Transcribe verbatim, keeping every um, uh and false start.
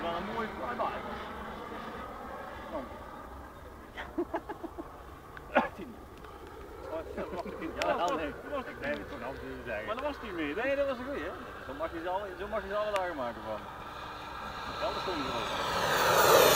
wel een mooie flyby. Kom. Ja, dat nee. Dat was ik nee, dat kon altijd zeggen. Maar dat was niet meer. Nee, dat was een goeie, hè? Zo mag je ze alle, zo mag je ze alle dagen maken van. Ja, dat stond er ook.